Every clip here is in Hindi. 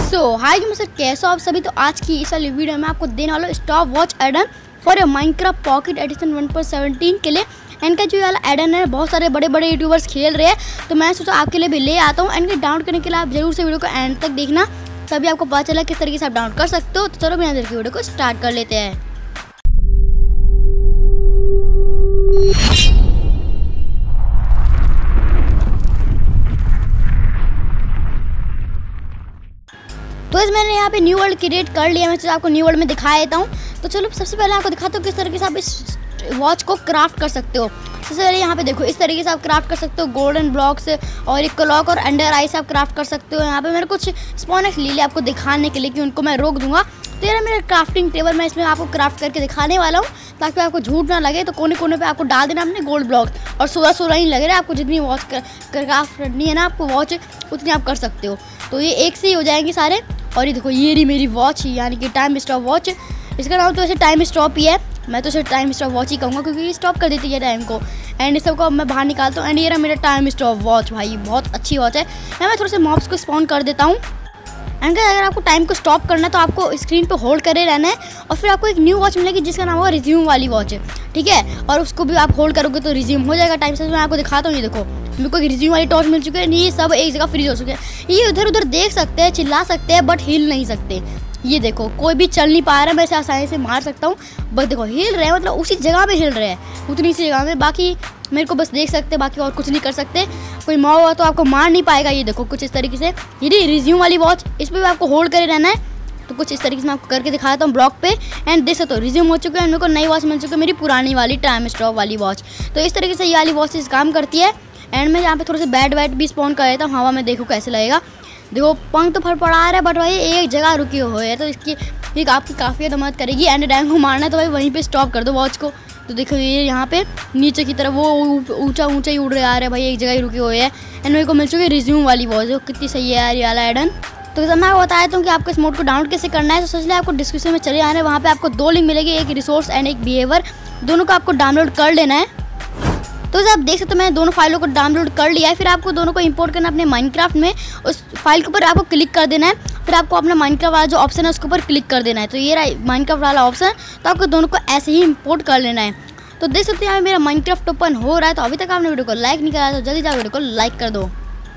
हाय सर, कैसे हो आप सभी। तो आज की इस वाली वीडियो में आपको देने वाला stop watch addon for Minecraft pocket edition 1.17 के लिए। इनका जो वाला एडन है बहुत सारे बड़े बड़े यूट्यूबर्स खेल रहे हैं, तो मैं सोचा आपके लिए भी ले आता हूँ। इनके डाउनलोड करने के लिए आप जरूर से वीडियो को एंड तक देखना, तभी आपको पता चला किस तरीके से आप डाउनलोड कर सकते हो। तो चलो बिना देर की वीडियो को स्टार्ट कर लेते हैं। तो इस मैंने यहाँ पे न्यू वर्ल्ड क्रिएट कर लिया। मैं आपको न्यू वर्ल्ड में दिखा देता हूँ। तो चलो सबसे पहले आपको दिखाता हूँ किस तरीके से आप इस वॉच को क्राफ्ट कर सकते हो। सबसे पहले यहाँ पे देखो, इस तरीके से आप क्राफ्ट कर सकते हो। गोल्डन ब्लॉक्स और एक क्लॉक और अंडर आई से आप क्राफ्ट कर सकते हो। यहाँ पे मैंने कुछ स्पॉनक्स ले लिया आपको दिखाने के लिए कि उनको मैं रोक दूंगा। तो ये मेरा क्राफ्टिंग टेबल, मैं इसमें आपको क्राफ्ट करके दिखाने वाला हूँ ताकि आपको झूठ ना लगे। तो कोने कोने पे आपको डाल देना अपने गोल्ड ब्लॉक्स, और 16 ही लग रहा है। आपको जितनी वॉच क्राफ्ट करनी है ना आपको वॉच, उतनी आप कर सकते हो। तो ये एक से ही हो जाएंगे सारे। और ये देखो, ये रही मेरी वॉच, यानी कि टाइम स्टॉप वॉच। इसका नाम तो ऐसे टाइम स्टॉप ही है, मैं तो इसे टाइम स्टॉप वॉच ही कहूँगा क्योंकि ये स्टॉप कर देती है टाइम को। एंड इस सबको अब मैं बाहर निकालता हूँ। एंड ये रहा मेरा टाइम स्टॉप वॉच। भाई बहुत अच्छी वॉच है। मैं थोड़े से मॉब्स को स्पॉन कर देता हूँ। एंड अगर आपको टाइम को स्टॉप करना है तो आपको स्क्रीन पे होल्ड करे रहना है, और फिर आपको एक न्यू वॉच मिलेगी जिसका नाम होगा रिज्यूम वाली वॉच, ठीक है। और उसको भी आप होल्ड करोगे तो रिज्यूम हो जाएगा टाइम से। मैं आपको दिखाता हूँ। ये देखो, मेरे को एक रिज्यूम वाली टॉर्च मिल चुकी है। ये सब एक जगह फ्रीज हो चुके हैं। ये उधर उधर देख सकते हैं, चिल्ला सकते हैं, बट हिल नहीं सकते। ये देखो, कोई भी चल नहीं पा रहा है, मैं इसे आसानी से मार सकता हूँ। बस देखो, हिल रहे हैं, मतलब उसी जगह पे हिल रहे हैं, उतनी सी जगह में। बाकी मेरे को बस देख सकते हैं, बाकी और कुछ नहीं कर सकते। कोई मॉब हुआ तो आपको मार नहीं पाएगा। ये देखो कुछ इस तरीके से, ये रिज्यूम वाली वॉच, इस पर भी आपको होल्ड करे रहना है। तो कुछ इस तरीके से मैं आपको करके दिखाता हूँ ब्लॉक पे। एंड देख सकते हो रिज्यूम हो चुके हैं। मेरे को नई वॉच मिल चुकी है, मेरी पुरानी वाली टाइम स्टॉप वाली वॉच। तो इस तरीके से ये वाली वॉच इस काम करती है। एंड मैं यहाँ पे थोड़े से बैट वैट भी स्पॉन कर देता हूँ हवा में, देखो कैसे लगेगा। देखो पंख तो फड़फड़ा रहा है, बट भाई एक जगह रुकी हुई है, तो इसकी एक आपकी काफ़ी मदद करेगी। एंड डैंग को मारना है तो भाई वहीं पे स्टॉप कर दो वॉच को। तो देखो ये यहाँ पे नीचे की तरफ वो ऊंचा ऊंचा ही उड़ रहे आ रहे हैं भाई, एक जगह ही रुके हुए हैं। एंड मेरे को मिल चुकी है रिज्यूम वाली वॉच, जो कितनी सही है यार ये वाला एडन। तो जब मैं बताया था कि आपको इस मोड को डाउनलोड कैसे करना है, तो सोच लिया आपको डिस्क्रिप्शन में चले आना है। वहाँ पे आपको दो लिंक मिलेगी, एक रिसोर्स एंड एक बिहेवियर। दोनों को आपको डाउनलोड कर लेना है। तो जब आप देख सकते हो मैंने दोनों फाइलों को डाउनलोड कर लिया है। फिर आपको दोनों को इंपोर्ट करना अपने माइनक्राफ्ट में। उस फाइल के ऊपर आपको क्लिक कर देना है। फिर आपको अपना माइनक्राफ्ट वाला जो ऑप्शन है उसके ऊपर क्लिक कर देना है। तो ये रहा माइनक्राफ्ट वाला ऑप्शन। तो आपको दोनों को ऐसे ही इंपोर्ट कर लेना है। तो देख सकते हैं मेरा माइनक्राफ्ट ओपन हो रहा है। तो अभी तक आपने वीडियो को लाइक नहीं करा तो जल्दी जाओ वीडियो को लाइक कर दो।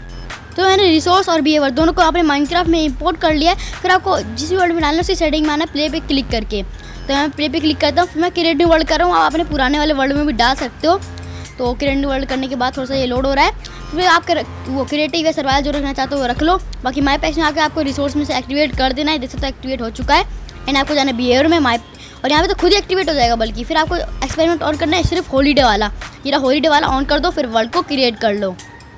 तो मैंने रिसोर्स और बिहेवियर दोनों को अपने माइनक्राफ्ट में इंपोर्ट कर लिया है। फिर आपको जिस भी वर्ल्ड में डालना है उसकी सेटिंग में आना है, प्ले पे क्लिक करके। तो मैं प्ले पे क्लिक करता हूँ। फिर मैं क्रिएटिव वर्ल्ड कर रहा हूँ, आप अपने पुराने वाले वर्ल्ड में भी डाल सकते हो। तो क्रिएटिव वर्ल्ड करने के बाद थोड़ा सा ये लोड हो रहा है। फिर आप वो क्रिएटिव या सर्वाइवल जो रखना चाहते हो वो रख लो। बाकी माई पैक्स में आकर आपको रिसोर्स में से एक्टिवेट कर देना है। जैसे तो एक्टिवेट हो चुका है। एंड आपको जाना है बिहेवियर में माई, और यहाँ पे तो खुद ही एक्टिवेट हो जाएगा। बल्कि फिर आपको एक्सपेरिमेंट ऑन करना है, सिर्फ हॉलीडे वाला। ये हॉलीडे वाला ऑन कर दो, फिर वर्ल्ड को क्रिएट कर लो।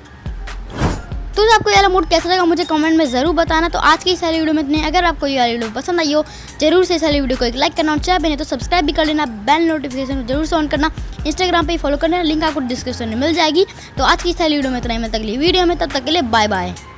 तो आपको ये वाला मोड कैसा लगा मुझे कमेंट में ज़रूर बताना। तो आज की इस वाली वीडियो में इतने। अगर आपको ये वाली वीडियो पसंद आई हो, जरूर से इस वाली वीडियो को एक लाइक करना, और चाहे बने तो सब्सक्राइब भी कर लेना। बेल नोटिफिकेशन जरूर से ऑन करना। इंस्टाग्राम पे ही फॉलो करना, लिंक आपको डिस्क्रिप्शन में मिल जाएगी। तो आज की इस वाली वीडियो में इतना ही। मैं अगली वीडियो में, तब तक के लिए बाय बाय।